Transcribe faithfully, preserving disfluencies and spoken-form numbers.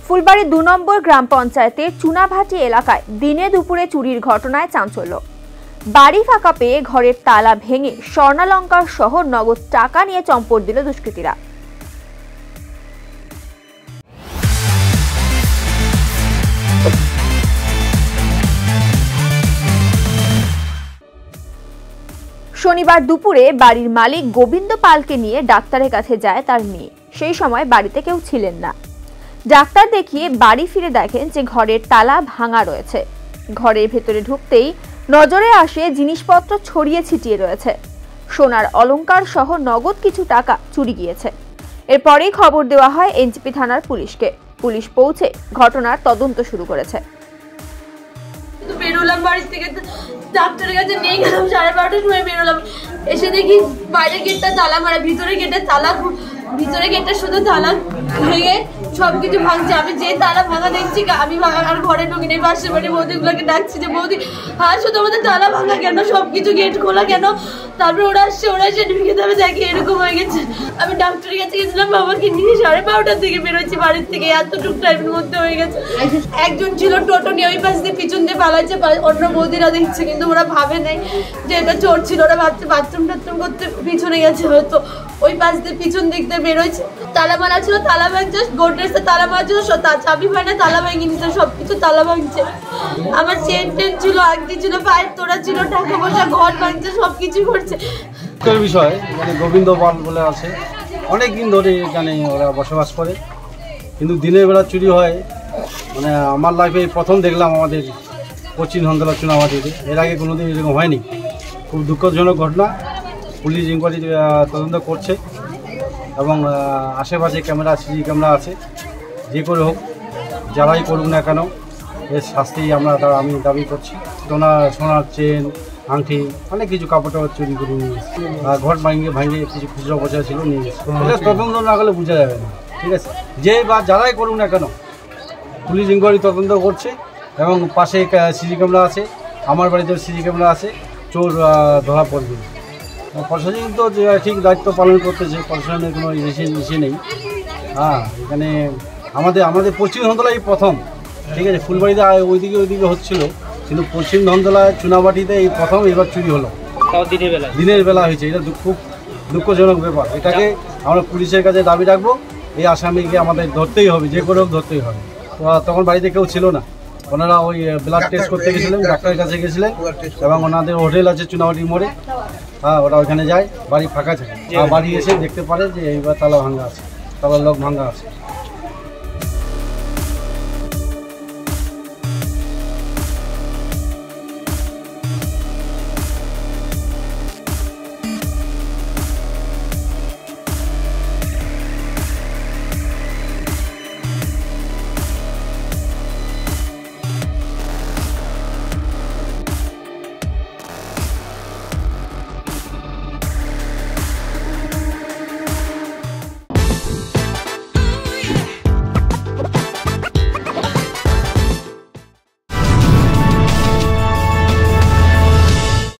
ফুলবাড়ি দু নম্বর গ্রাম পঞ্চায়েতের চুনাভাটি এলাকায় দিনে দুপুরে চুরির ঘটনায় চাঞ্চল্য। বাড়ি ফাঁকা পেয়ে ঘরের তালা ভেঙে স্বর্ণালঙ্কার সহ নগদ টাকা নিয়ে চম্পট দিল দুষ্কৃতীরা। শনিবার দুপুরে বাড়ির মালিক গোবিন্দ পালকে নিয়ে ডাক্তারের কাছে যায় তার মেয়ে। সেই সময় বাড়িতে কেউ ছিলেন না। ডাক্তার দেখিয়ে বাড়ি ফিরে দেখেন যে ঘরের তালা ভাঙা রয়েছে। ঘরের ভেতরে ঢুকতেই নজরে আসে জিনিসপত্র ছড়িয়ে ছিটিয়ে রয়েছে। সোনার অলংকার সহ নগদ কিছু টাকা চুরি গিয়েছে। এরপরেই খবর দেওয়া হয় এনজিপি থানার পুলিশকে। পুলিশ পৌঁছে ঘটনার তদন্ত শুরু করেছে। বেরোলাম বাড়ি থেকে, ডাক্তারের কাছে নিয়ে গেলাম, সাড়ে বারোটার সময় বেরোলাম। এসে দেখি বাইরের গেটটা তালা মারা, ভিতরে গেটের তালা, ভিতরে গেটটা শুধু তালা ভেঙে সবকিছু ভাঙছে। আমি যে তালা ভাঙা দেখছি, আমি আর ঘরে ঢুকি নেই। পাশের বাড়ি বৌদিগুলোকে ডাকছি যে বৌদি হ্যাঁ শুধু আমাদের তালা ভাঙা কেন, সবকিছু গেট খোলা কেন? তারপরে ওরা আসছে, ওরা এসে ঢুকে যাবে, দেখি এরকম হয়ে গেছে। আমি ডাক্তারের কাছে গেছিলাম, বাবাকে নিয়ে সাড়ে বারোটার দিকে বেরোচ্ছি বাড়ির থেকে, এতটুকু টাইমের মধ্যে হয়ে গেছে। একজন ছিল টোটো নিয়ে ওই পাশ দিয়ে পিছন দিয়ে পালাচ্ছে, অন্য বৌদিরা দেখছে, কিন্তু ওরা ভাবে নাই যে এটা চোর ছিল। ওরা ভাবছে বাথরুম টাথরুম করতে পিছনে গেছে হয়তো, ওই পাশ দিয়ে পিছন দিক দিয়ে বেরোচ্ছে। তালা মারা ছিল, তালা ভাঙছে, গোডরেজে তালা মারা ছিল, চাবি হয় না, তালা ভেঙে নিচ্ছে, সবকিছু তালা ভাঙছে। আমার চেন টেন ছিল, আগদি ছিল, পায়ের তোড়া ছিল, টাকা পয়সা, ঘর ভাঙছে, সবকিছু করছে। বিষয় মানে গোবিন্দ পাল বলে আছে, অনেক দিন ধরে এখানে ওরা বসবাস করে, কিন্তু দিনের বেলা চুরি হয়। মানে আমার লাইফে প্রথম দেখলাম আমাদের পশ্চিম ধনতলা চুনাভাটিতে, এর আগে কোনোদিন এরকম হয়নি। খুব দুঃখজনক ঘটনা। পুলিশ ইনকোয়ারি তদন্ত করছে এবং আশেপাশে ক্যামেরা, সিসি ক্যামেরা আছে। যে করে হোক, যারাই করুক না কেন, এর শাস্তি আমরা আমি দাবি করছি। সোনা সোনার চেন, আংটি, অনেক কিছু কাপড় টাপড় চুরি করে নিয়ে এসেছে। আর ঘর ভাঙিয়ে ভাঙিয়ে কিছু খুচরো পয়সা ছিল নিয়ে এসেছে। এটা তদন্ত না করলে বোঝা যাবে না, ঠিক আছে? যে বা যারাই করুক না কেন, পুলিশ ইনকোয়ারি তদন্ত করছে এবং পাশে সিসি ক্যামেরা আছে, আমার বাড়িতেও সিসি ক্যামেরা আছে। চোর ধরা পড়বে। প্রশাসন তো ঠিক দায়িত্ব পালন করতেছে, প্রশাসনের কোনো ইসে নেই। হ্যাঁ, এখানে আমাদের আমাদের পশ্চিম ধনতলায় প্রথম, ঠিক আছে? ফুলবাড়িতে ওইদিকে ওইদিকে হচ্ছিল, কিন্তু পশ্চিম ধনতলায় চুনাভাটিতে এই প্রথম এবার চুরি হলো। দিনের বেলা দিনের বেলা হয়েছে। এটা খুব দুঃখজনক ব্যাপার। এটাকে আমরা পুলিশের কাছে দাবি রাখবো, এই আসামিকে আমাদের ধরতেই হবে, যে করে হোক ধরতেই হবে। তখন বাড়িতে কেউ ছিল না, ওনারা ওই ব্লাড টেস্ট করতে গেছিলেন, ডাক্তারের কাছে গেছিলেন এবং ওনাদের হোটেল আছে চুনাভাটি মোড়ে। হ্যাঁ, ওরা ওখানে যায়, বাড়ি ফাঁকা থাকে। বাড়ি এসে দেখতে পারে যে এইবার তালা ভাঙা আছে, তালার লক ভাঙা আছে।